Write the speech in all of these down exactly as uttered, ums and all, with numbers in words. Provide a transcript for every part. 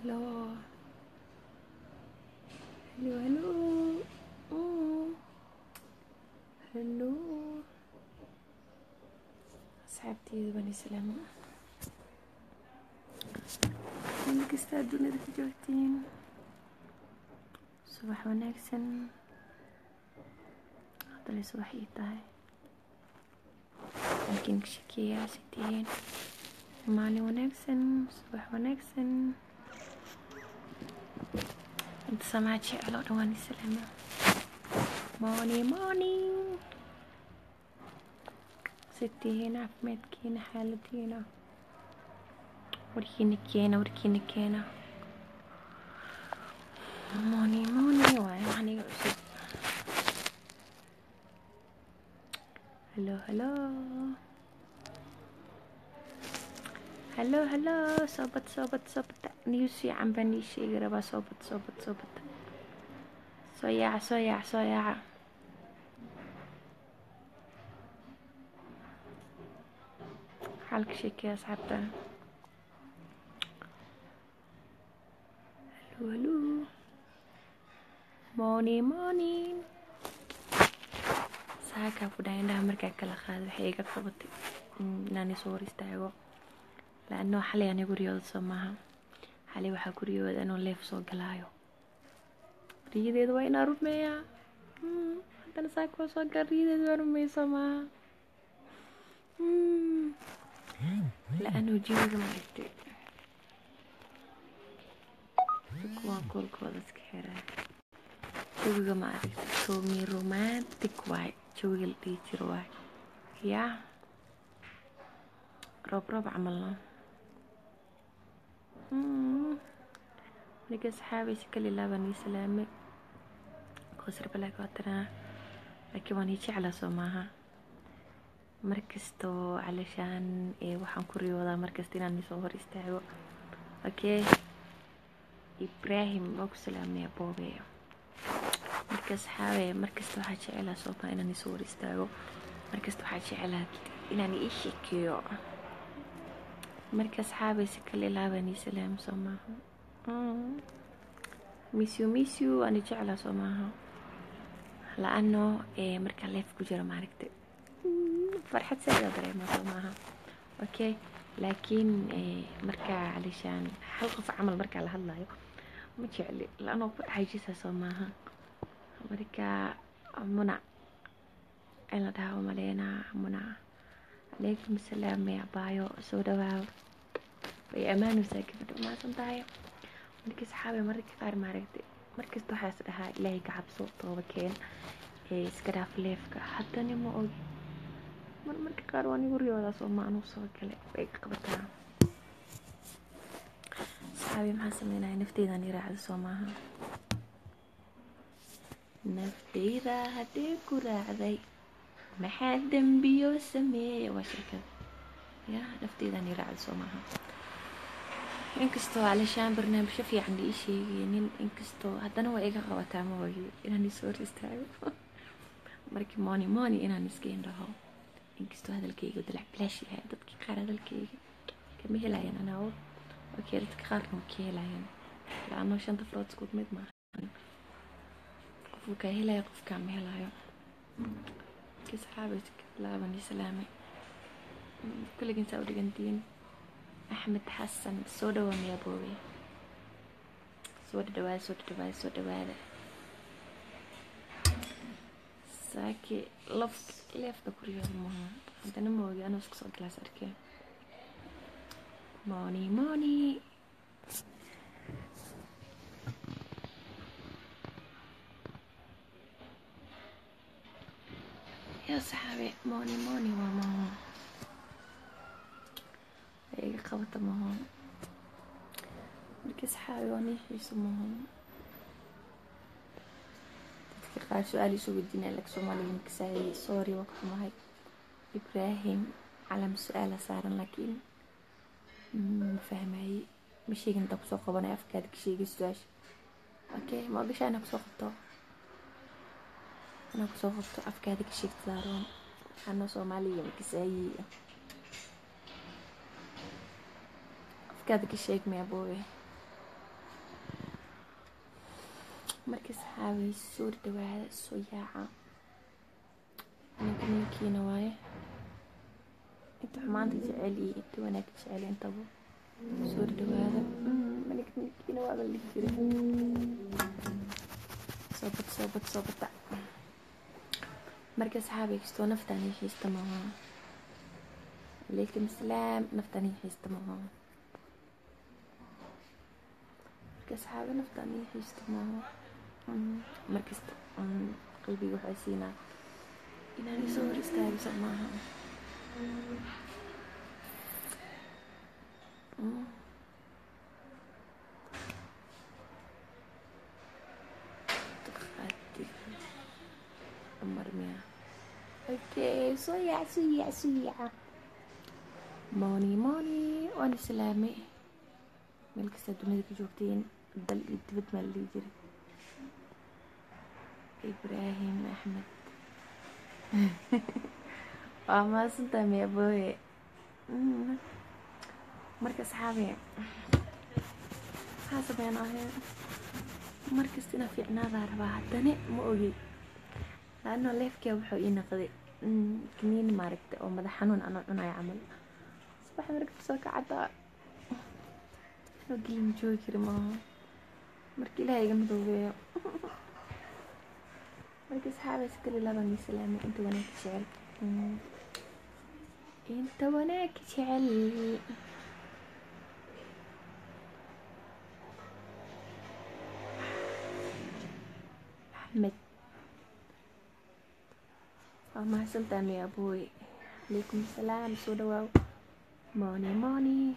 hello hello hello oh. hello أصحابتي بني سلامة إنك استعدون إذا جوتين صباح وناكسن هذا اللي صباح إيطاي لكن شكيا ستين مالي وناكسن صباح وناكسن انت سمعت شيء على رواني سلامة موني موني ستي هنا عفمتكينا حالتينا وركينكينا وركينكينا موني موني واي معني عسب هلو هلو هلو هلو صوبت صوبت صوبت نيوسي عم بني شي قربا صوبت صوبت صوبت صياع صياع صياع حالك شيك يا صاحبتها هلو هلو موني موني ساكا فداين ده مركا كلا خاد حيقة قبطي ناني صور استعيو لأنه حالي أنا قريود سماها حالي وحا قريود أنه ليف صوق لايو ريدي دوين أرميا أنا ساكا صوق ريدي دوين أرمي سماها لأنه جيوز مالكتي كوان كل كودس كحيرا جوجا مالكتي تومي رومانتك واي جوجا الديتر واي يا روب روب عملنا لقى صحابي شكل الله بني سلامي كوسر بلاك واتنا لكن واني على سوماها مركزتو علشان إيه وحن كوريودا مركزتين اني صور استعيو اوكي إبراهيم بوك سلامي بوبي مركز حاوي مركزتو حاجة على صوبا انني صور استعيو مركزتو حاجة على انني ايشي كيو مركز حاوي سكل الله بني سلام سوماها ميسيو ميسيو اني على سوماها لأنه إيه مركز ليف كجرة معركتي فرحة سيدة دري ما سوماها اوكي لكن إيه مركا علشان حلقة في عمل مركا لهالله ما تشعلي لأنه عايجيسها سوماها مركا منع أنا دعوة ملينا منع عليكم السلام يا بايو سودا واو ويا أمان وساكفة ما سنتايو مركا صحابي مركا قار معركتي مركز توحاس لها إلهي كعب صوته وكين إيه سكرا فليفكا حتى نمو أوي مر مركا قارواني وريودا سوما أنو صوكالي بيك قبطها صحابي محاسمين نفتيدا نيراعد سوماها نفتيدا هديكو راعدي محاد دنبيو سمي وشركة يا نفتيدا نيراعد سوماها inkastoo علشان برنامج شوفي عندي إشي يعني inkastoo هذا هو إيجا قوتها موجي إنني صور استعيو مركي ماني ماني إنني سكين رهو inkastoo هذا الكيك ودلع بلاشي هاي دتك قار هذا الكيك كم هلاين أنا أو أوكي دتك قارنو كي هلاين لأنه شنط فروت سكوت ميد ما قفوك هلا يقف كام هلايو كيس حابتك لا بني سلامي كل جنس أو دقنتين أحمد حسن سودا وميا بوي سودا دواء سودا دواء سودا دواء ساكي لفت لفت كوريوز مهم أنت نموجي أنا وسكسر كلاس أركي موني موني يا صحابي موني موني وماما ايه قوة مهم مركز حاوي واني حيسو مهم تتكي سؤالي شو بدينا لك سومالي مكساي سوري وقت مهي إبراهيم علم سؤال صار لكن مفهمي مش هيك انت بسوق وانا افكارك شيء قصداش اوكي ما بيش انا بسوق الطو انا بسوق الطو افكارك شيء تزارون انا صومالية مكساي افكارك الشيك مي ابوي marka saxaabay soo dhawaada soo yaaca ninka ninkiina waaye inta xumaanta jecel iyo inta wanaag jecel intaba soo dhawaada ninka ninkiina waa la dhihi jiray soobad soobad soobada marka saxaabay kastoo naftaan ay xiista maaha عليكم السلام نفطني حيستمعوا مركز حابة نفطني حيستمعوا مركز قلبي وحسينا إنني صور استاذ سماها تخاتي أمر مياه اوكي سويع سويع سويع موني موني وانا سلامي ملك سادوني جوجتين دل يدبد مالي جري ابراهيم احمد وما سنتم يا ابوي مركز صحابي حاسب يا ناهي مركز تنا في عناذا رباها دني مؤجي لانه ليف كي وحو ينقضي كنين ماركت او مدحنون انا انا يعمل صباح مركب سوك عدا وقلن جوكر ما مركي لها يقم ضوبية مركي صحابي سكري لبني سلامي انت وناك شعل انت وناك شعل احمد ما سلطان يا ابوي عليكم السلام سودواو موني موني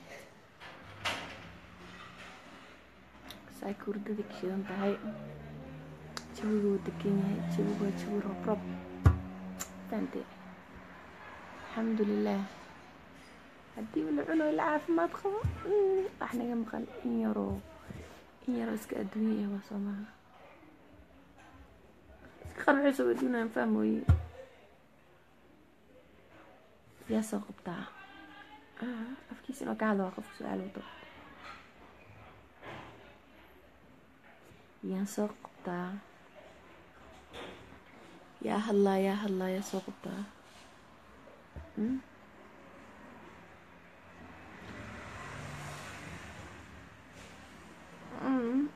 سايكور ددك شدن تهي جويغو دكين يهي جويغو جوي روب روب فهمتي الحمد لله هدي ولا عنو العاف ما تخوى احنا يمقل ان يرو ان يرو اسك ادوية وصمها اسك خرب حسو بدونا نفهموي يا سوق بتاع آه أفكيس إنه قاعد واقف سؤال وطب يا سوق بتاع يا هلا يا هلا يا سوق بتاع أمم أمم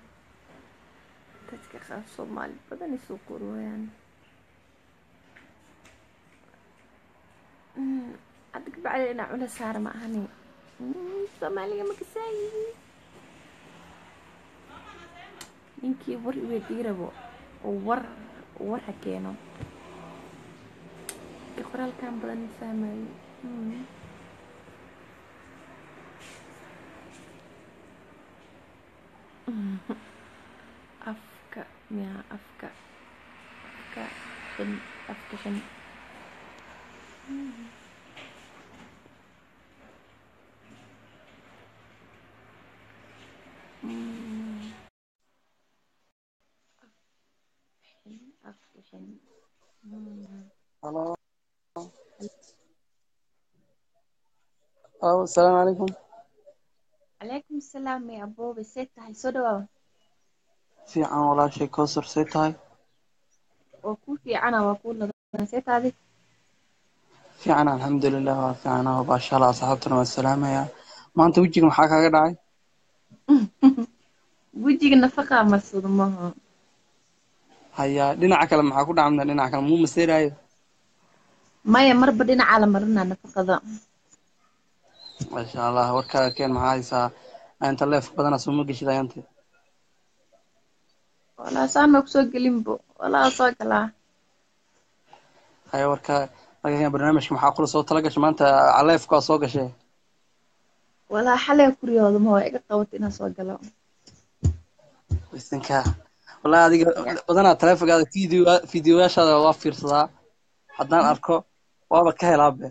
تتك خاف صومالي بدني سوقرو يعني أمم عندك بعدين علا سارة مع هني صومالية مكساي ninkii war iweydiirabo oo war war hakeeno qoraalkan badan fahmayo afka miya afka afka xin afka xin الو السلام عليكم. عليكم السلام يا ابو بسيت هاي سودو في عن ولا شيء كوثر سيتاي وكو في انا واقول نسيت هذه في عنا الحمد لله في عنا وباشا الله صاحبتنا والسلامة يا ما أنت وجهك محاك هذا داعي وجهك النفقة مرصود ما هيا لنا عكلا محاكو دعمنا لنا عكلا مو مسير هاي ما يمر بدنا على مرنا نفقة ذا ما شاء الله وركا كان معاي سا أنت الله يفق بدنا سمو قشي ذا أنت ولا سامك سوق ليمبو ولا سوق لا هيا وركا كان برنامج محاكو صوت تلقاش ما أنت على يفق سوق قشي ولا حلا كريو ما هو إيقا قوتنا سوق لا بسنكا والله هذه بدنا تلفق هذا فيديو فيديوهاش هذا وافير صدا حدنا أركو وابا كهي لابه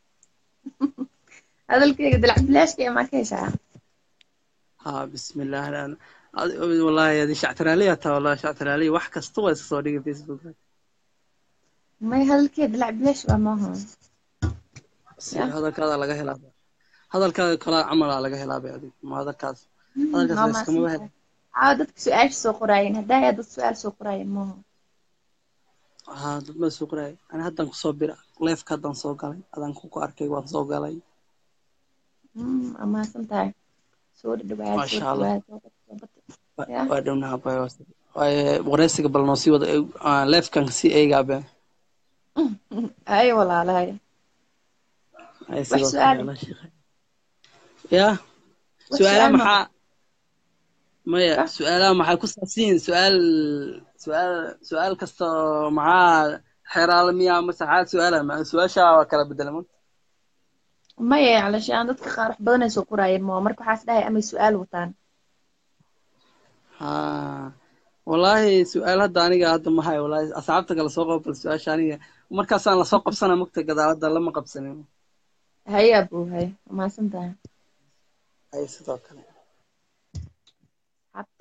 هذا الكيك دلع بلاش كي ما كيشا ها بسم الله الآن والله هذه شعتنا لي والله شعتنا لي وحكة استوى الصوري في فيسبوك ما هذا الكيك دلع بلاش ما هو هذا كذا لقاه لابه هذا الكذا كلا عمل على لقاه لابه هذه ما هذا كذا هذا كذا ما بس كم واحد عادتك سؤال سو قراين هدايا دad سؤال سو قراين ما ها dad ma soo qoray ana hadan ku soo bira leefka hadan soo galay adan ku ku arkay waan soo galay امم اما سنتاي سو دبعاد سو maasha allah دبعاد يا waa dhownaha bay waaye wareysiga bal noo sii wada leefkan sii eegaabe اي والله لا ay وح sidoo kale سؤال ala sheekhay ya وح su'aalaha سؤال ما maxaa maya قصة su'aalaha maxay ku saabsan su'aal su'aal su'aal kasta oo maxaa xeraal miya mase xaal su'aalaha ma su'aasha waa kala bedelmo ما هي علشان dadka qaar wax badan ay soo qorayeen ma marka waxaas dhahay ama su'aal wataan ha wallahi su'aal hadda aniga hadda ma hayo wallahi asxaabta kala soo qabal su'aasha aniga markaasaan la soo qabsana mugta gadaalada lama qabsanin هيا ابو هي ما سنتاي ay sidoo kale حتى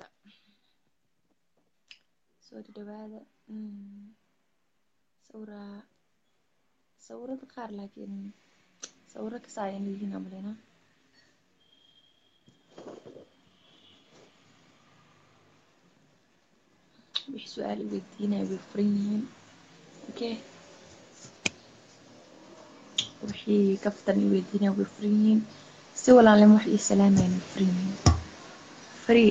سو دبعاد صورة صورة qaar laakiin صورة kasaayan yihiin amalena wix su'aal weydiinay way furan yihiin okay wixii kaftan weydiinay way furan yihiin si walaalin wax ii salaamayna way furan yihiin free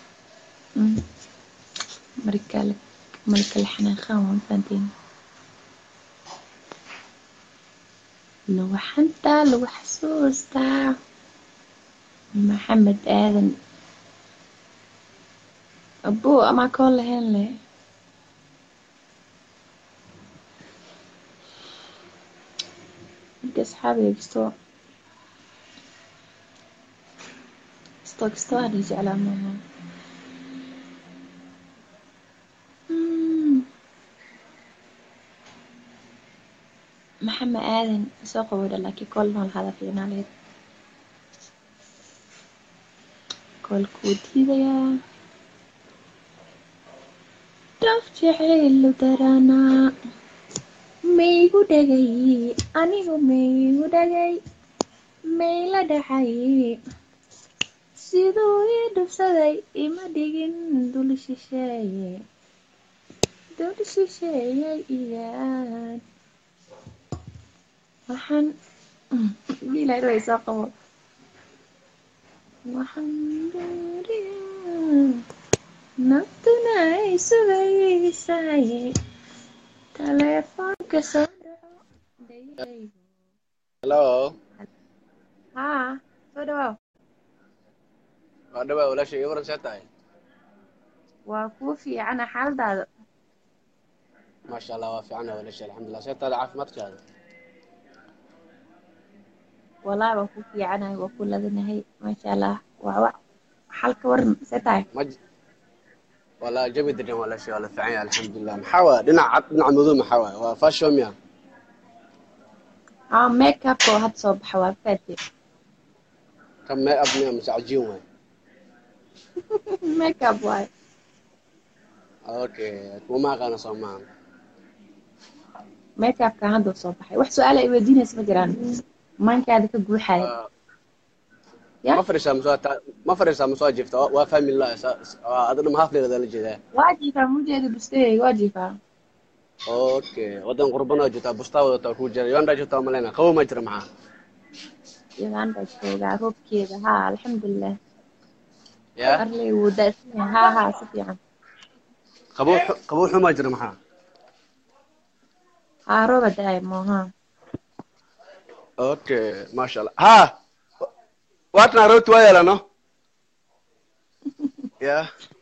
marka marka la xanaaqaan waan fahanteen لو حنتا لو حسوستا محمد آدم أبو أما كل هنلي انت أصحابي قستو قستو قستو هنيجي على ماما محمد آدم سوق ولا لكن كل ما هذا فينا عليه كل كودي يا دفتي حلو ترانا ميغو دغاي انيغو ميغو دغاي ميلا دحاي sidoo ii dhufsaday ima dhigin dul shisheeye dul shisheeye igaan waxaan wiilay way soo qabo waxaan dooriyaa naftuna ay sugaysaay telefoonka soo dhaco dhayaygo Hello. haa soo dhawow Waa dhawaa walaashay ii waran see tahay waa kuu fiicana xaaladaada maasha allah waa fiicana walaashay alxamdulilah see tahay caafimaadkaada والله وكو في عنا وكو لدنهي ما شاء الله وعوا حلقة ورن ستاي maj walaa jabi degan walaashay waa la fiican yahay alxamdulilah maxaa waa dhinac cad dhinac madow maxaa waa waa fashion miya اه ميك اب وهاد صوب حوافاتي kan mee ab miya mise cajiin waay ميك اب واي okay kuma aqaana soo maahan ميك اب كان عنده صوب حي wax su'aal ay weydiinay isma jiraan maankaada ka guuxay ma ya fariisaa mise waa taa- ma fariisaa mise waa jifta waa fahmi lah adina ma hafleeda la jeedaa waajifa mujeeda bustay waajifa okay wadan qurban oo jirtaa bustaa wadataa ku jira yonda jirtaa maleyna qabow ma jira maxaa yagaan baa joogaa roobkeeda haa alxamdulilah ya arley wuu daasanya haa haa si fiican qabow xu- qabow xumaa jira maxaa haa rooba daay mooha okay maasha allah ha waatna rooti waa yeelano ya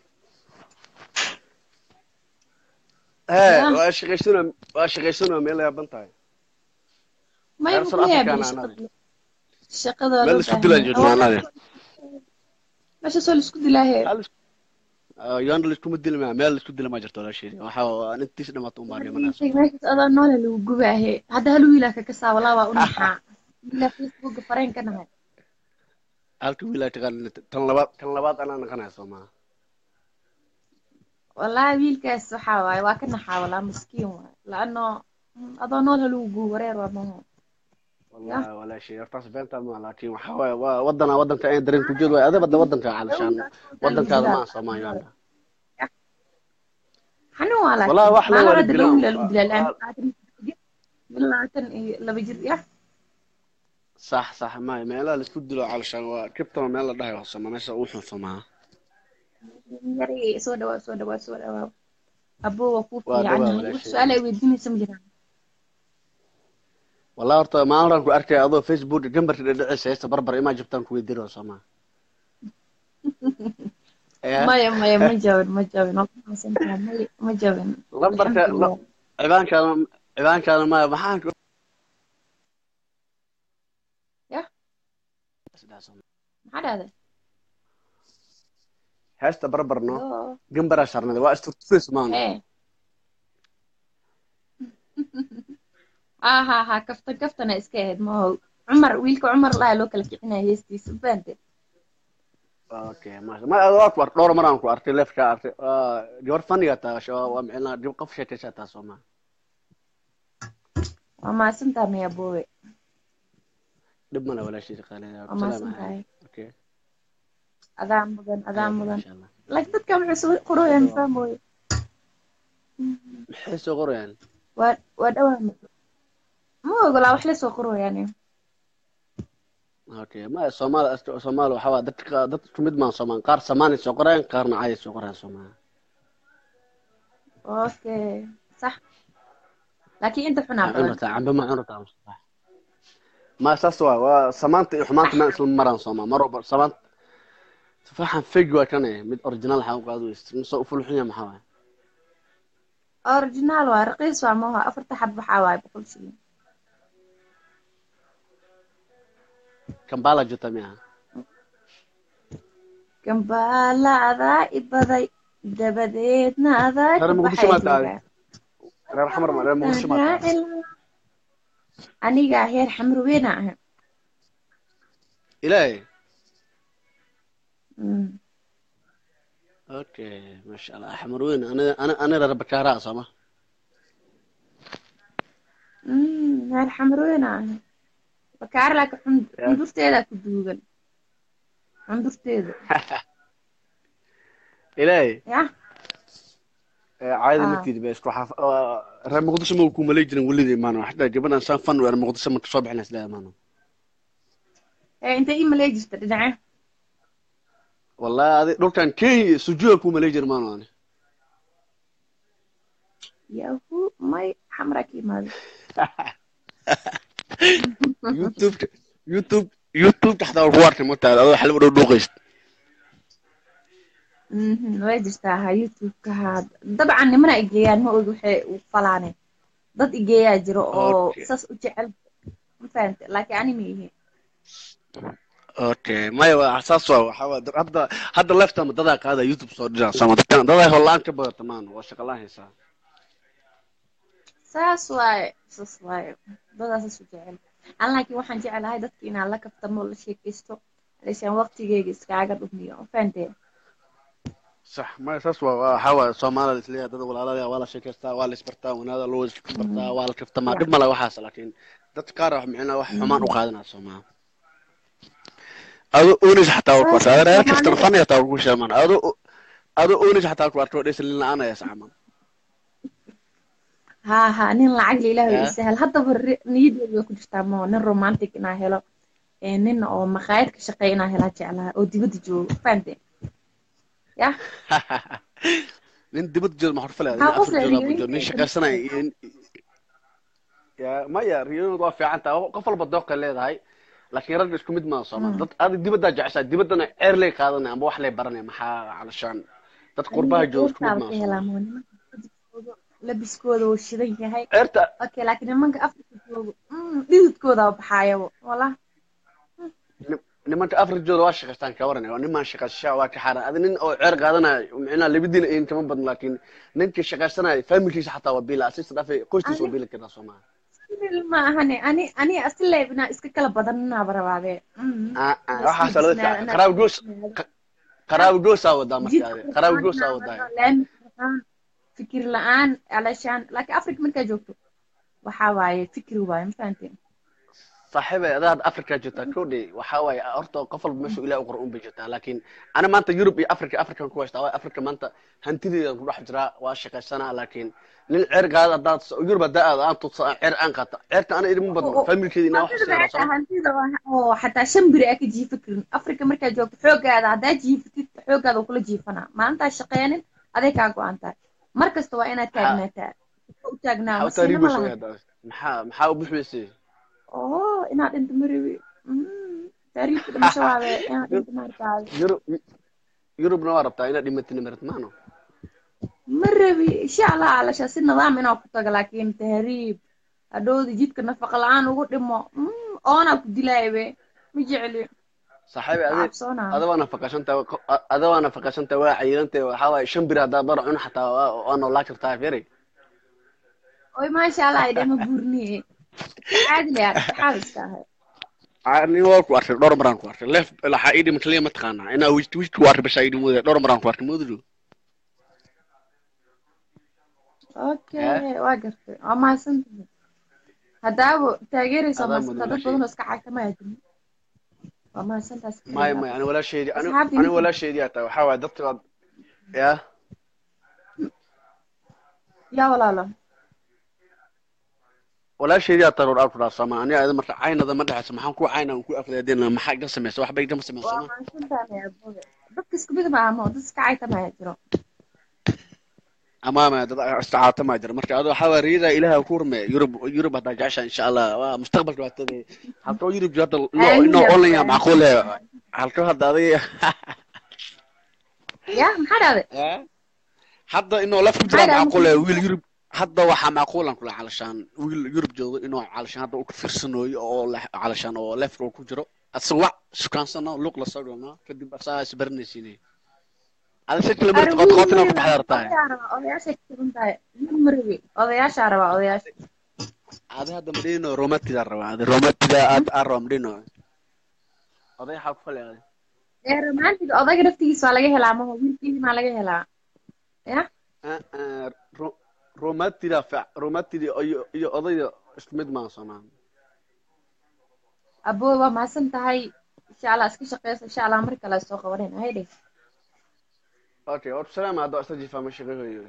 ya waa shaqaysano waa shaqaysano meel yaaban tahay may reer mu South ku Africa yaabay na shaqada anadi shaqada meel loo isku baahan dilaan yahay joogna anadi meesha soo la isku dilaahe hal yanda la iskuma dili maa meel la isku dila ma jirto walaashay waxa waa intiis dhamato un baa dhimanayso meeshaas adaa noole lagu gubaahe hadda hal wiilaa ka kasaa walaa waa u naxaa wiilaa facebooka fareen ka nahay halka wiil ay taqaan tan labaad tan labaad anaa naqanaya soo maaha wallaahi wiilkaas waxaa waaye waa ka naxaa walaa miskiin waaye laano adoo nool ha lagu gubo wareer waa maho ya والله ولا شيء ارتاس بنت ما لكن وحوا ودنا ودن كأي درين كوجود وهذا بدنا ودن علشان ودن كذا ما صار يعني حنو والله لكن واحنا ما له والد رد لهم بلام للودلا لأن بالله تن لا بيجر يا صح صح ما ما لا الاسود له علشان كبتنا ما لا ده يوصل ما نسى وحنا سماه يري سودا سودا سودا أبوه وفوفي ودوا يعني ولا وش شيء سؤال ويديني سمجنا والله ارتا ما أعرف أركي أضو فيسبوك جنبر العيسى هسه بربر ما جبتهم كوي ديرو سما ما إيه يا ما يا ما جاوب ما جاوب نقطة سنتها ما ما جاوب لمبرك الحمد لله عبان كان عبان كان ما محاك يا ما حدا هذا هسه بربر نو لا جنبر أشرنا ذا واستر فيس مانو ايه اه ها ها كفت كفت انا اسكاهد ما هو عمر ويلك عمر لا لو كلك احنا هيستي سبانت اوكي ما ما اكبر دور مران كو ارتي لف كا ارتي جور فني تا شو ومعنا دي قف شيء تشاتا سوما وما سنتها يا ابوي دب منا ولا شيء خلينا وما سلام عليكم سنتها اوكي اذان مدن اذان ايوه ما مدن شاء الله لك تذكر عسو قروي فهموي حسوا غريان ودوام مو اقول wax la soo qoro yani اوكي ما الصومال الصومال وحوا دتك دتك مد ما صومان قار سماني سو قران قارنا عايز سو قران صومان اوكي صح لكن انت حنا بدن عمرتا عم بما عمرتا صح ما ساسوا وسمانت حمانت ما اسلم مران صوما مرو سمانت تفاحا فيجوا كان مid اوريجينال حا قادو است سو فلحيا maxaa اوريجينال waa raqiis waa ma aha afarta xab waxa waay boqol shilin kambala jutamiya gambala adaa ibaday dabadeedna adaa ka reer muqdisho baxay ma tahay joogaa reer xamar ma reer muqdisho ma tahay aniga heer xamar weyn ah ilaahay mm اوكي ما شاء الله حمر وين انا انا انا reer bakaara sama mm heer xamar weyn ah bakaar laakiin xundurteeda ku duugan xundurteeda ilaahay ya caadi ah naftiid bay isku xaf reer muqdisho ma ku malay jirin waliday maano xataa gabadan san fan reer muqdisho ma soo bixin isla maano ee inta ii malay jirta dhinaca wallahi adi dhulkan kay sujuud ku malay jir maano ani yahu may xamraki maad youtube youtube youtube taxta ku wartay ma tahay adoo xal u dhuuqayst mhm way jirtaa ha youtube ka had dabcan nimana igeeyaan ma og waxay u falaaneen dad igeeyaa jiro oo sas u jecel ma fahamtay laakiin ani ma yihiin اوكي ما هو اساس waxa hadda hadda left ama dada qaada youtube soo dhira sama dadkan dada holland ka badan tamaan waa shaqalaan haysa saas waaye saas waaye dadaas isu jecel aan laakiin waxaan jecelahay dadka inaan la kaftamo la sheekaysto leeshan waqtigeyga iskaaga dhumiyo ma fahamtay صح ما اساس waxa waa Soomaaliya isleeyahay dad walaalaha wala sheekaystaa wala isbartaa wanaada loo isbartaa wala kaftama dib mala waxaas laakiin dad qaar wax micna wax xumaan u qaadanaa Soomaaliya ado unis xataa ku saara kaftan faniya taa ku sheeman ado ado unis xataa ku arto dheesli la'aan ay saaman ha ha nin lacag ilaahay u sahal hadda niyadeyda ku jirtaa ma nin romantic inaa helo ee nin oo maqaayad ka shaqeynaa hela jeclaa oo dibadda joogo fahamtay ya nin dibadda joogo ma xurfalay nin shaqaysanay ya ma ya riyadu waa fiican taa qof walba dooq leedahay laakiin rag isku mid ma Soomaa dad aad dibadda jecesha dibaddana eer lay qaadanay ama wax lay baranay maxaa calashaan dad qurbaha joogo isku mid ma Soomaa labiskooda uu shidan yahay eerta okay laakiin nimanka Afrika joogo dhididkooda baxaayabo wala nimanka Afrika joogo waa shaqaystaan ka waran oo niman shaqaysha waa ka xaran adin nin oo eer qaadanay macna labadiina in kama badan laakiin ninka shaqaysanay familkiisa xataa waa bila asii dhafay qoyskiisa waa bila kida Soomaa ma ahane ani ani asla ibna iska kala badanna barabaade ah ah waxa salada qaraab goos qaraab goos awada markaa qaraab goos awada fikir la'aan alashan laakiin Afrika marka joogto waxa waaye fikir waaye ma fahanteen صاحبي هذا افريكا جتا كودي وحاوي horta qof walba meeshu ilaa u qoran bay jirtaa laakiin ana maanta Europe iyo Africa African ku haysta waa Africa maanta hantideeda ku dhex jira waa shaqaysanaa laakiin nin cir gaada dad Europe daad aan tu cir aan qata cirta ana idin badno familkeedii inaa wax hantida soo hantida oo xataa shan biri aa ka jiifa karin Africa markaa joogto xoogaada haddaa jiifatid xoogaada kula jiifanaa maanta shaqeynin aday kaa go'an tahay mar kasta waa inaad taagnaataa u taagnaa maxaa masiina ma laha maxaa maxaa u buxweysay oo inaad inta mariwi taariikhda dhimasho waade inaad inta markaa Europe Europe na warabtaa inaad dhimatay marat maano marabi insha Allah alasha si nidaam inaa ku taga laakiin tahriib hadhoodi jidka nafaqa la'aan ugu dhimo oona ku dilaybe ma jecli صاحبي هذا هذا وانا فقشنت هذا وانا فقشنت واعي انت حاول شمبر هذا برع حتى انا لا كرتها فيري oy maasha Allah ide ma buurniye caadi la xaalista ani waa ku arkay dhowr maraan ku arkay leef la xaidi matliya ma taqaana ina wishti wishti ku arkay basaydi mooda dhowr maraan ku arkay moodu okay waa gartay waa maasantahay hadaabo taageeraysa maasanta dad badan oo iska caagtamaya jiro waa maasantaas may may ani wala sheedi ani ani wala sheedi ata waxa waa dadka ya ya walaalo ولا شيء يا ترى أرفض السماء أنا إذا مرت عينه إذا ما دحس ما حنكون عينه ونكون أفضل ما حق قسم يسوي حبيت قسم يسوي ما كنت أنا يا أبوي بس كبير مع ما بس كعيت ما يجرو أمامه استعارة ما يجري مرت هذا حوار ريدا إلها كورمة يورب يورب هذا جاشا إن شاء الله مستقبل الوقت ذي حتى يورب جات لا إنه أولي معقول حتى هذا ذي يا محرر حتى إنه لا فكرة معقول ويل يورب hadda waxa macquul aan kula calashaan wiil Europe joogo inuu calashaan hadda uu ka fiirsanayo oo calashaan oo level ku jiro aswa shukansana luq la soo kadib asaas barnaysiinay ala shakil mar qod qodna ku xadartaa odayaasha kiruntaay marwi odayaasha raba odayaasha aad hadda madino romantiga raba aad romantiga aad aramdino oday xaq falay ee romantiga odayga naftigiisa laga helaa ma wiilkiisa ma laga helaa ya روماتيدا فع روماتيدي أي أي قضية اسمد ما صنع أبوه ما سنتهاي إن شاء الله أسكت شقيس إن شاء الله أمريكا لا سوق ورين هيدي أوكي والسلام هذا أستاذ فما شغله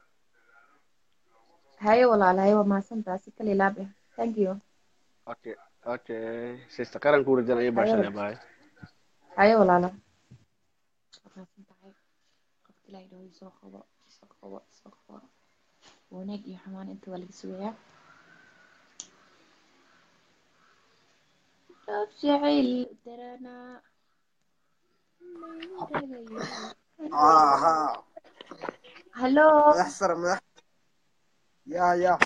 هاي والله لا هاي ما سنتها سكلي لابه thank you أوكي أوكي سيستقرن كور جنا يبارش يا باي هاي والله لا ما سنتهاي قلت لا يدوي سوق خبا سوق خبا سوق خبا وناك يا حمان انت ولا سويا رجعي ترانا اها هلو احسر يا يا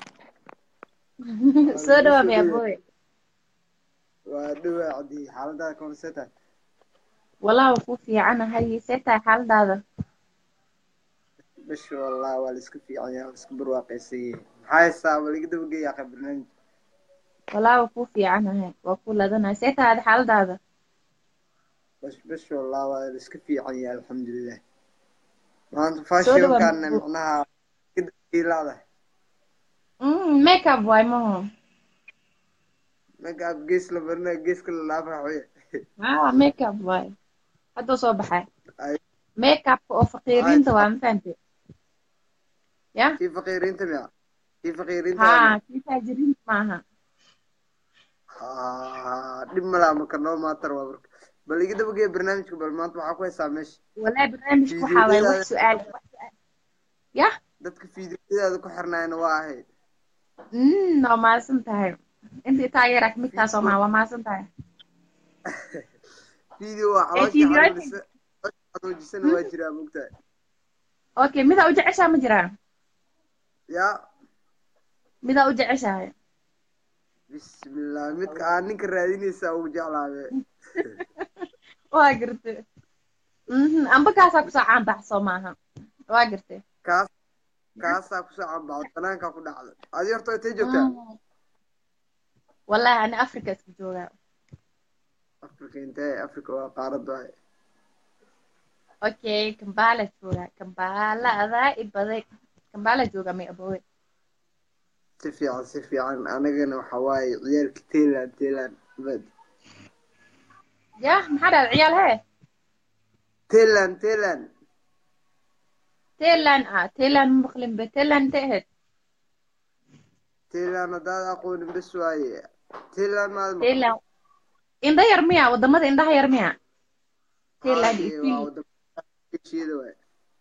سلام يا ابوي ودوا عدي حالدا كون ستا والله وفوفي عنا هي ستا حال هذا بش والله والاسك في عيال اسك برواقيسي هاي صعب اللي قد بقي يا اخي برنامج والله وفوفي عنها هي وكل هذا سيت هذا حال هذا بش بش والله والاسك في عيال الحمد لله ما انت فاشل كان معناها قد لا هذا امم ميك اب واي ما ميك اب قيس لبرنا قيس كل لا فاوي اه ميك اب واي هذا صباحه ميك اب او فقيرين طبعا فهمتي يا كيف فقيرين تبع كيف فقيرين ها كيف تاجرين معها ها دم لا مكنو ما ترى بل يقدر بقي برنامجك بل ما انت waxaa ku heesaamesh wala barnaamijku waxa way wax su'aal ya dadka fiidiyoada ku xirnaayna waa ahayd mm no ma santahay inta taageerak midkaas oo ma waa ma santahay fiidiyo waa caloosha عروجسنا واجرا مقطع اوكي ماذا اوجع عشاء مجرى يا ماذا اوجع عشاء بسم الله متك انك رادينيسا اوجع لا waa gartay mhm amba kaasa ku saacan baxso maaha waa gartay kaas kaasa ku saacan baa banaanka ku dhacday adi horta intee joogtaa wallahi ana afrika isku joogaa afrika intee afrika waa qaarad waay okay kambala joogaa kambala adaa ibaday kambala joogaa may aboowe si fiican si fiican anagana waxa waaye ciyaalka Thailand Thailand bad يا محل العيال هاي تيلان تيلان تيلان آه تيلان مخلم بتيلان تهت تيلان هذا أقول بس واي تيلان ما المقصود تيلان إن ده يرميها وضمت إن ده يرميها تيلان هذه يفيلي واو ده شيء ده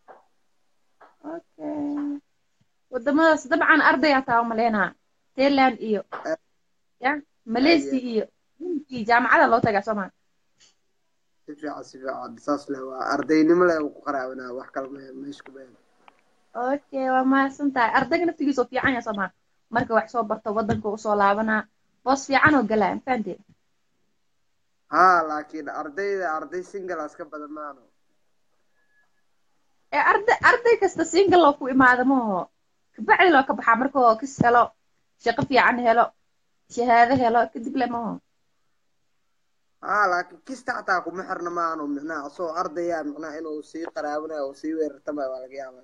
أوكي وضمت طبعا أرضية تاو ملينا تيلان إيو يا ماليزي أيه إيو في جامعة لو تجا سما سفيع سفيع دساس له أرضين ملا وقراونا وحكى مش كبير أوكي وما سنتاي أرضك نفتي سوفيا عن يا سما مركب وحساب برتا ودنك وصول لابنا بس في عنو قلان فهمتي ها لكن أرضي أرضي سنجل أسكب بدل ما أنا أرض أرضي كست سينجل لو كوي ما هذا مو بعد لو كبح مركو كس هلا شق في عنه هلا شهادة هلا كذب له ما ها لكن كيس تعتاكم محرنا ما أنا معناه أصو أرضي يعني معناه إنه سي قراونا وسي ويرتمى ولا قيامة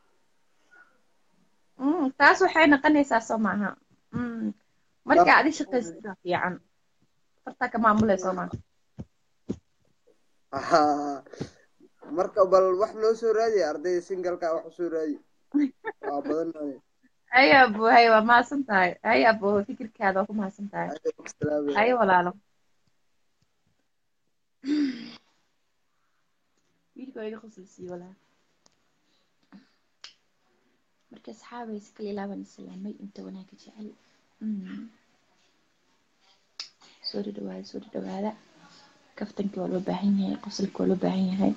امم تاسو حين قنيسة سمعها امم مركا عادي شق في عن فرتك ما مولى سمع ها marka bal wax noo soo raadiya ardayda singalka wax soo raadiya waa badanay هيا أبو هيا ما سنتاي هيا أبو فكر كذا وما سنتاي هيا ولا لا wiilka iga qoslisiiyo walaa marka asxaabay si kale ilaaban islaamay inta wanaagga jecel soo dhawaada soo dhawaada kaftanka waa loo baahan yahay qosolka waa loo baahan yahay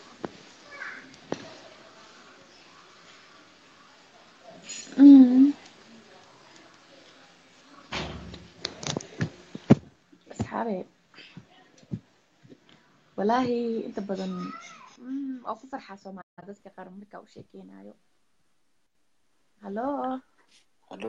asxaabay walaahi inta badan oo ku farxaa Soomaaliya dadka qaar marka uu sheekeynayo hallo hallo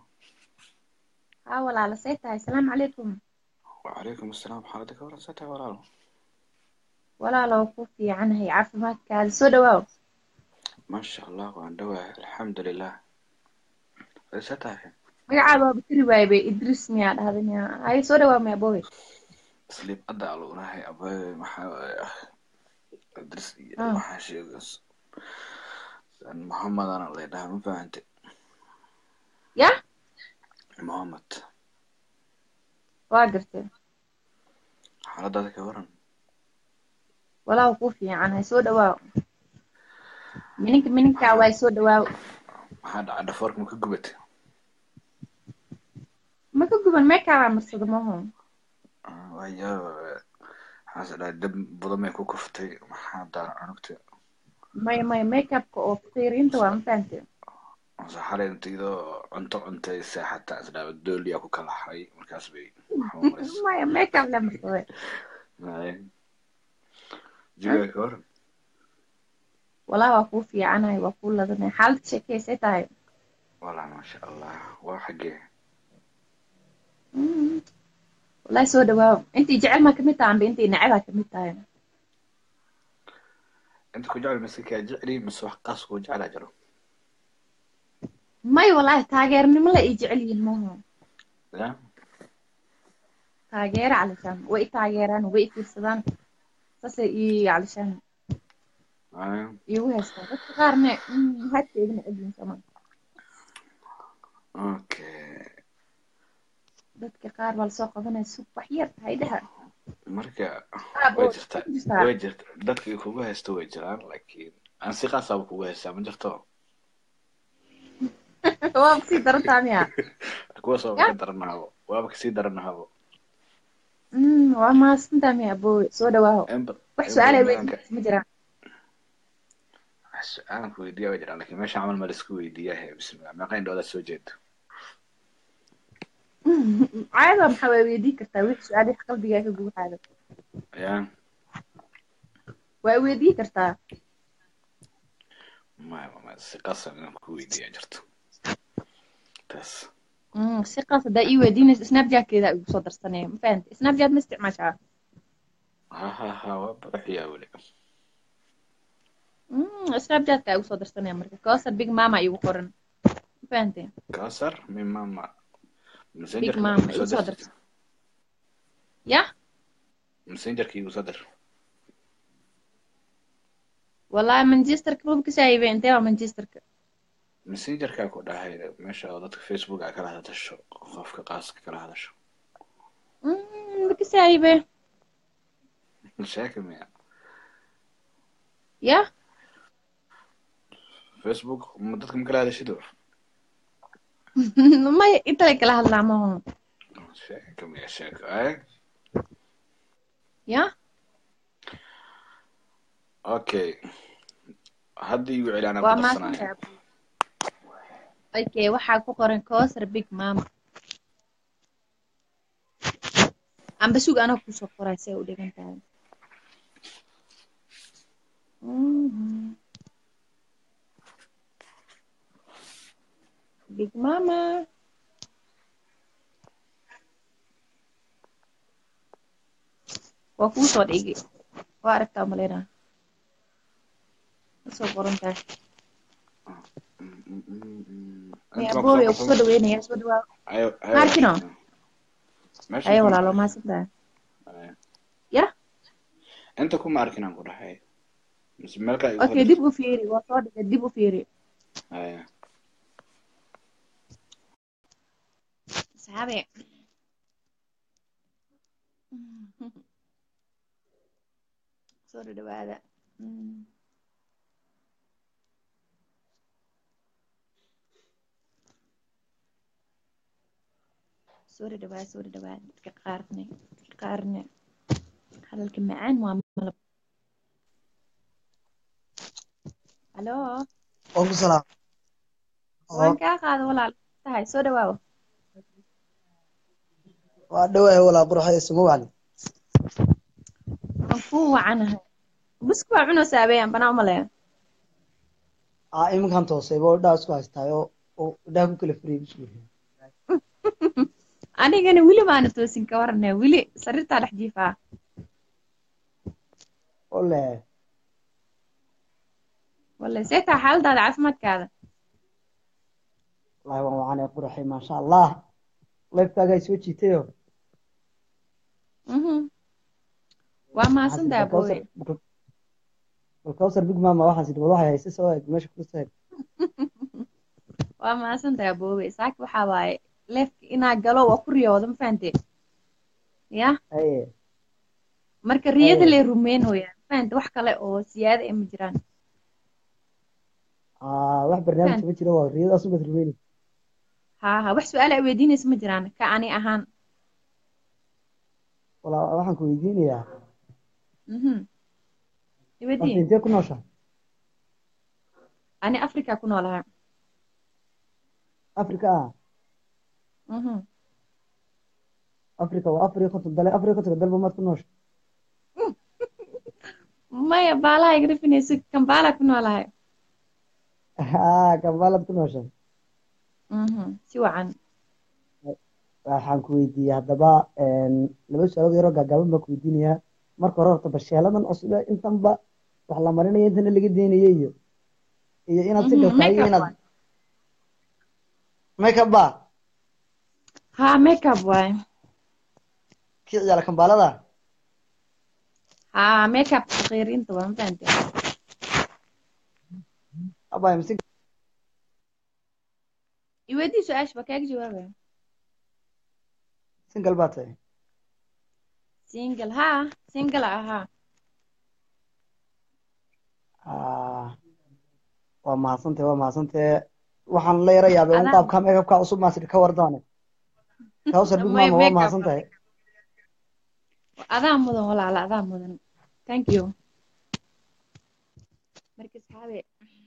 ها ولا على سيتها السلام عليكم وعليكم السلام حالتك ولا سيتها ولا له ولا لو كوفي عنها يعرف ما كان سودواو ما شاء الله وعن دواء الحمد لله سيتها magacaaga bikri waay bay idris miyaa dhahdanya hay soo dhawaad ma boy سليب أدى على وناهي أبوي محا أدرس محا شيء محمد أنا اللي ده ما فهمت يا محمد واقرت حالة ذلك ورن ولا وقوفي عنها سو دواو منك منك واي سو دواو هذا عند فرق مكجبت ما كجبن ما كان مرصد مهم ويا حاسة دب بضمي كوكفتي محاد عنكت ما ما ميك اب كوفتير انت وان فانت حالي انت إذا أنت أنت الساحة تأثر الدول ياكو كلا حي مركز بي ما ميك اب لما تسوي هاي جيبك ورن ولا وقوفي عنها وقول لنا حالة شكي سيتاي والله ما شاء الله وحقي والله سو دواو انت جعل ما كميت عم بنتي نعبها كميت هاي انت كجعل مسكة جعلي مسوح قاس وجعل أجره ماي والله تاجر من ملا يجعلي المهم لا تاجر علشان وإي تاجران وإي في السودان ساسي إي علشان آه. يوه هسه قارنة هاتي ابن ابن سمان اوكي dadka qaar baa lasoo qabanaya suuq wax yar haydaha marka way jirtaa way jirta dadka kugu haysto way jiraan laakiin aan si qaas ah kugu haysta ma jirto waa si darantaa miya kuwa soo daranaa waa ka sii daranaa mm waa ma sinta miya boo soo dhawaaw wax su'aal ay weydiin ma jiraan su'aalan ku weydiiyaa way jiraan laakiin meesha amal ma la isku weydiiyaa bismillah ma qayn dooda soo jeedo عادة محاويدي كرتا ويح سؤالي قلبي جاك جوا هذا يا وأودي كرتا ما ما سقاسة من كويدي أجرت بس امم سقاسة ده إيوه دين سناب جات كذا بصدر سنة فهمت سناب جات مستعمل شعر ها ها ها وبروح يا ولي امم سناب جات كذا بصدر سنة مرة كوسر بيج ماما يو قرن فهمت كوسر من ماما بيج ماما يو صدر يا مسنجر كي وصدر والله مانشستر كلوب كسايبه انت مانشستر مسنجر كاكو داهي ماشي او dadka facebook aa kala hadasho qofka qaaska kala hadasho امم كسايبه مشاكل ميا يا facebook ma dadka ma kala hadashido ما انت اللي كلا هلا ما مشاكل ميا شاكل اي يا اوكي hadda igu celi anaa ku وما darsanaya اوكي waxaa ku qoran Kowsar big mama amba suug anaa ku soo qoray say u dhigan tahay big mama waa kuu soo dhigi waa aragtaa maleynaa soo qoran tahay يا أبوي أقصد وين يا أسود وا ايوه ماركينو ماشي أيوة والله ما سبته يا انت كون معركين عن كل حاجه بس مالك أوكي ديبو فيري وصاد ديبو فيري ايوه صحابي سوري ده بعد سوري ده بعد سوري ده بعد كقارني كقارني هذا الكمعان وعمل الو وعليكم السلام وين كاقاد ولا هاي سوري واو waa dhawahay walaa quruxay isugu wacni ku wacanahay busku waa cuno saabeeyaan bana umaleeyo aa iminkan toosay boo dhaas ku haystaayo oo dhaag ku kala furiyo bisku anigana wili maana toosin ka warnaa wili sariirtaa dhex jiifaa ole walla seetaa xaaladaada caafimaadkaada wallahi waan wacanay quruxay maasha allah lifekaaga ay soo jiitayo waa mahadsantahay aboowe Kowsar big mama waxaas idhi waxay haysa soo eeg meesha ku soo eeg waa mahadsantahay aboowe saaki waxaa waaye leefka inaa galo waa ku riyooda ma fahante ya haye marka riyada lee rumeyn hooyaa ma fahante wax kale oo siyaada ee ma jiraan aa wax barnaamij ma jiro waa riyadaas u badrumeyn haa haa wax su-aal ay weydiinaysa ma jiraan ka ani ahaan wala waxaan ku weydiinayaa mhm Marka intee ku nooshaa ani Afrika ku noolahay Afrika mhm Afrika waa Afrika konton dal Afrika konton dalba maad ku nooshaa maya baalaha igrifinaysa Kampala ku noolahay haa Kampala ku nooshaa mhm si wacan waxaan ku weydiiyey haddaba laba su-aalood yaroo gaagaaban baan ku weydiinayaa marka hore horta basheeladan cusub intanba wax la marinayo intana laga deynayo iyo iyo inaad si galtahay iyo inaad makeup ba haa makeup waay kii ciyaala Kampaalada haa makeup saqiiriinta waa mafahante abay misi iweydii su-aasha baa kaaga jawaabaya single baa tahay single haa single ahaa waa mahadsantahay waa mahadsantahay waxaan la yara yaabay un qaabka makeupka cusub maa sidhi ka wardaane Kowsar big mama waa mahadsantahay adaa mudan walaala adaa mudan thank you marka asxaabe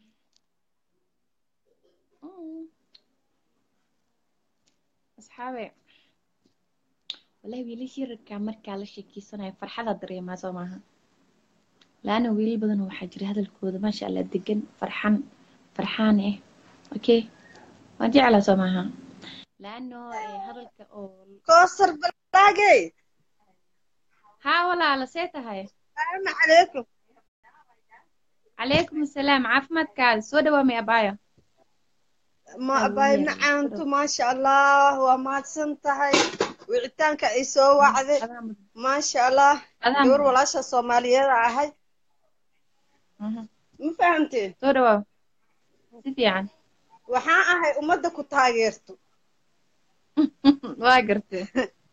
asxaabe wallahi wiilashii ragkaa markaa la sheekeysanayo farxada dareemaa soo maaha laana wiilal badan waxaa jira hadalkooda maasha allah degan farxan farxaan eh okay waan jeclaa soo maaha laano hadalka oo Kowsar balaagay haa walaala see tahay assalaamu calaykum calaykum assalaam caafimaadkaada soo dhawaamay abaayo ma abay macaantu maasha allah waa mahadsan tahay wicitaanka ay soo wacday maasha allah gabar walaasha soomaaliyeed ahay ma fahamteen soo dhawaw si fiican waxaan ahay ummadda ku taageerto waa gartay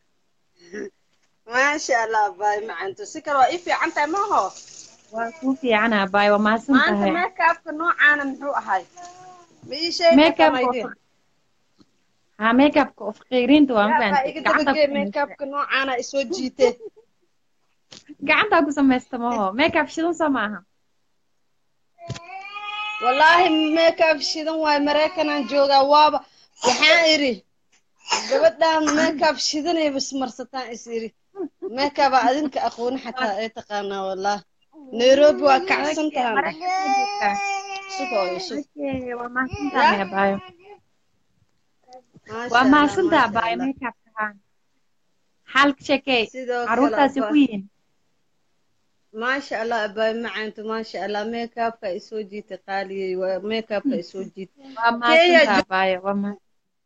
maasha allah baay macanto si kale waa ii fiican tahay maaho waa kuu fiicana baay waa mahadsan tahay maanta makeupka noocaana muxuu ahay ma ii sheegi kartaa ha makeupka of qeyrinta waa ma fahamtay gacanta makeupka noocaana isoo jiitay gacanta ku samaysta maaho makeup shidan soo maaha wallaahi makeup shidan waay mareykanaan joogaa waaba waxaan iri gabadhaan makeup shidanay bas marsataan is iri makeup adinka aqooni xataa ay taqaanaa wallahi nairobi waa kacsan tahay waa mahadsantahay abaayo waa mahadsantahay abaayo makeupka xaalka sheekey caruurtaasi ku yihiin maasha allah abaayo macaanto maasha allah makeupka ay soo jiitay qaaliyey waa makeupka ay soo jiitay waa mahadsantahay abaayo waa mahad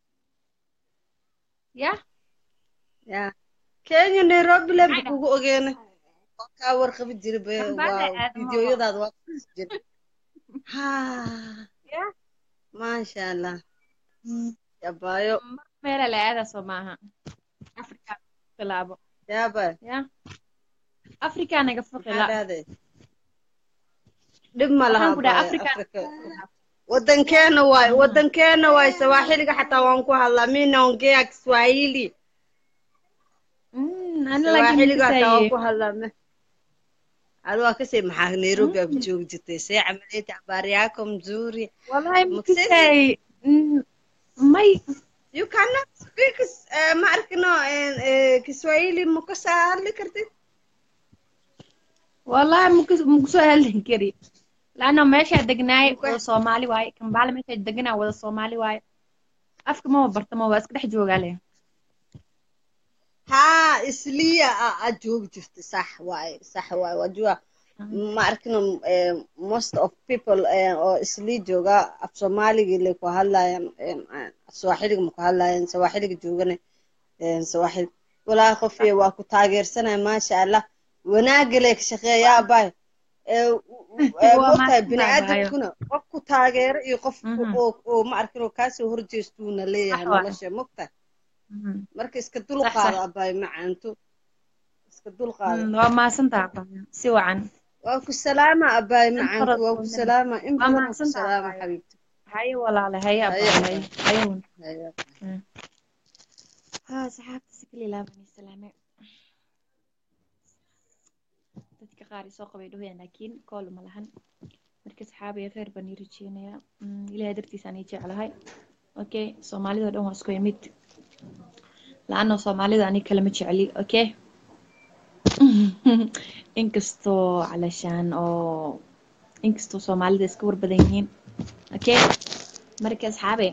ya ya kenya nairobi leba kugu ogeenay oo kaa warqabi jiray waa fideoyadaada waa jiray ha maasha allah abaayo meela la aada soo maaha afrika filaabo yaaba ya afrika naga fuqila dhib ma laha afrika wadankeena waay wadankeena waay sawaaxiliga xataa waan ku hadlaa mimi naongea Kiswahili mm ana sawaaxiliga xataa waan ku hadlaa adwa kasii maxaa Nairobi ab joog jirtay say amaliyada habari yako mzuri wallahi mkisay may you cannot speak uh, ma arkino uh, Kiswahili mukasa hadli kartid wallahi mukus mukuso hadli kari laana meesha degnaay oo Soomaali waay kan baal meesha degnaa wada Soomaali waay afka ma bartamo waa iska dhex joogaa leh ha isliya a joog jirtay sax waay sax waay wajua ma arkino most of people oo isli jooga af Soomaaliga ilaa ku hadlayaan Swahiliga ma ku hadlayaan Swahiliga joogana Swahili walaa qofiye waa ku taageersanay maasha Allah wanaag leh shaqeeyaa baay ee bini'aadamkuna qof ku taageero iyo qof oo ma arkino kaasoo horjeestuuna leeyahay nolosha mugta marka iska dulqaada abay macaanto iska dulqaada waa maasantaa si wacan waa ku salaama abay macaanto waa ku salaama in badan ku salaama xabiibti haye walaale haye abay haye ha saxaabta sikli laabani salaame dadka qaar soo qabay dhawaan laakiin kool ma lahan marka saxaabaya khayr baan yirijiinaya ilaahay dartiisa aan jecelahay okay Soomaalida dhan waa isku yimid laana Soomaalida ani kala ma jeceli okay inkastoo calashaan oo inkastoo Soomaalida iska war badan yihiin okay marka saxaabe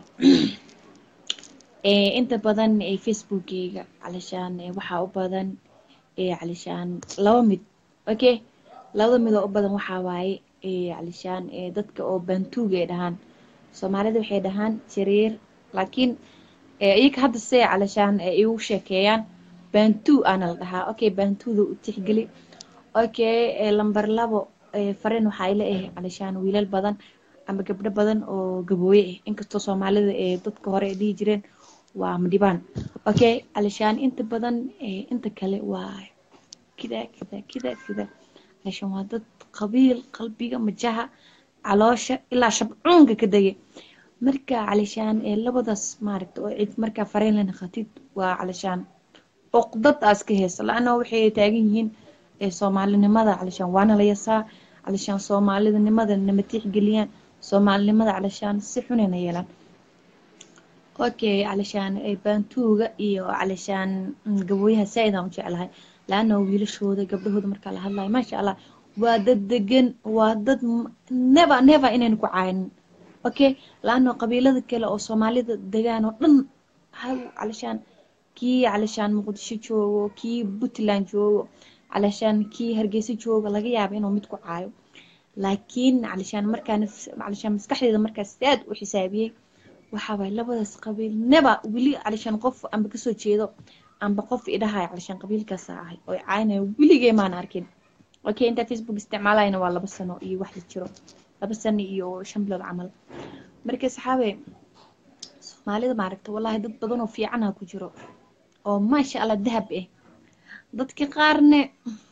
ee inta badan ee Facebook-gayga calashaan waxa u badan ee calashaan laba mid okay labada mid oo badan waxa waaye ee calashaan ee dadka oo bantuuga ay dhahaan Soomaalida waxay dhahaan jariir laakiin ee iyaga hadda say calashaan ee igu sheekeeyaan bantu ana la dhahaa okay bantuuda u tixgeli okay ee lambar labo ee fariin waxa ay leeyahay calashaan wiilal badan ama gabdho badan oo gabooye ah inkastoo Soomaalida ee dadka hore ay dhigi jireen waa madibaan okay calashaan inta badan ee inta kale waa كذا كذا كذا كذا عشان هذا قبيل قلبي مجها علاشة إلا شبعونك كده مركا علشان اللي بدس ماركت وعيد مركا فرين لنا خطيت وعلشان عقدت أسكهس لأنه وحي تاجيهين Soomaali nimada علشان وانا ليسا علشان Soomaali nimada نمتيح قليان Soomaali nimada علشان سحوننا يلا أوكي علشان بانتوغا إيو علشان قبويها سايدة وجعلها لأنه ويلشوده قبلهوده مركا لها الله ما شاء الله وادد دقن وادد نبا نبا إنين كعين أوكي لأنه قبيلة كلا أو Soomaali دقان ودن هاو علشان كي علشان مقدشي جوو كي بوتلان جوو علشان كي هرقيسي جوو لغا ياب إنو ميدكو عايو لكن علشان مركا نفس علشان مسكحلي مركا سياد وحسابيه waxaa way labadaas qabiil naba wili علشان qof aan ka soo jeedo amba qof idhahay علشان qabiilkaas ahay oo caaynayo wiligay maan arkin okay inta facebook isticmaalayna waa laba sano iyo wax jiro laba sano iyo shan bilood camal marka saxaabe Soomaalida ma aragto wallahi dad badan oo fiican ah ku jiro oo maasha Allah dahab eh dadka qaarne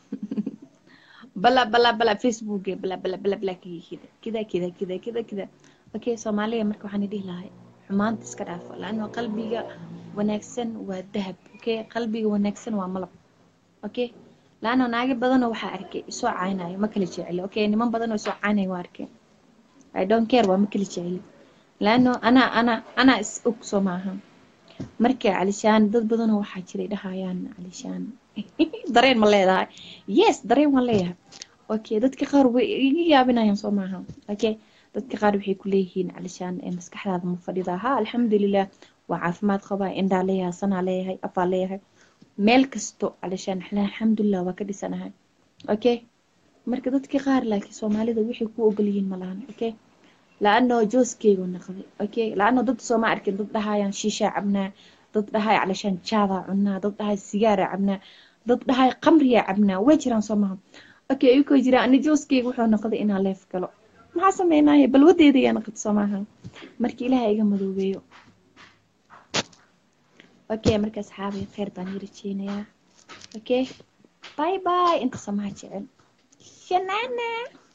bala bala bala facebook bala bala bala bala kida kida kida kida kida okay Soomaaliya marka waxaan dhihi lahay xumaanta iska dhaafo laana qalbiga wanaagsan waa dahab okay qalbiga wanaagsan waa malab okay laana naagi badan oo waxa arkay soo caaynayo ma kala jecel okay niman badan oo soo caaynayo waa arkay I don't care waa ma kala jecel laana ana ana ana is og soo maaha marka علشان dad badan oo waxa jiray dhahayaan علشان dareen ma leedahay yes dareen waan leeyahay okay dadka qaar way iga yaabinayaan soo maaha okay dadka qaar waxay ku leeyihiin علشان maskaxdaada ma fadhida ha alxamdulillah waa caafimaad qabaa indhaa leeyahay sanaa leeyahay afaa leeyahay meel kasto علشان alxamdulillah waa ka dhisanahay okay marka dadka qaar laakiin Soomaalida waxay ku ogol yihiin malahan okay laano jooskeygu naqday okay laano dad soo ma arkin dad dhahayaan shiisha cabnaa dad dhahay علشان jaada cunaa dad dhahay sigaar cabnaa dad dhahay qamriya cabnaa way jiraan soo maaha okay iyagu jira ani jooskeygu wuxuu noqday inaan leef galo maxaa sameynaa bal wadeeda yana qad soo maaha markii ilaahay iga madoobeeyo okay marka asxaabi khayr baan rajeynayaa okay bye bye inta samaha jecel shanana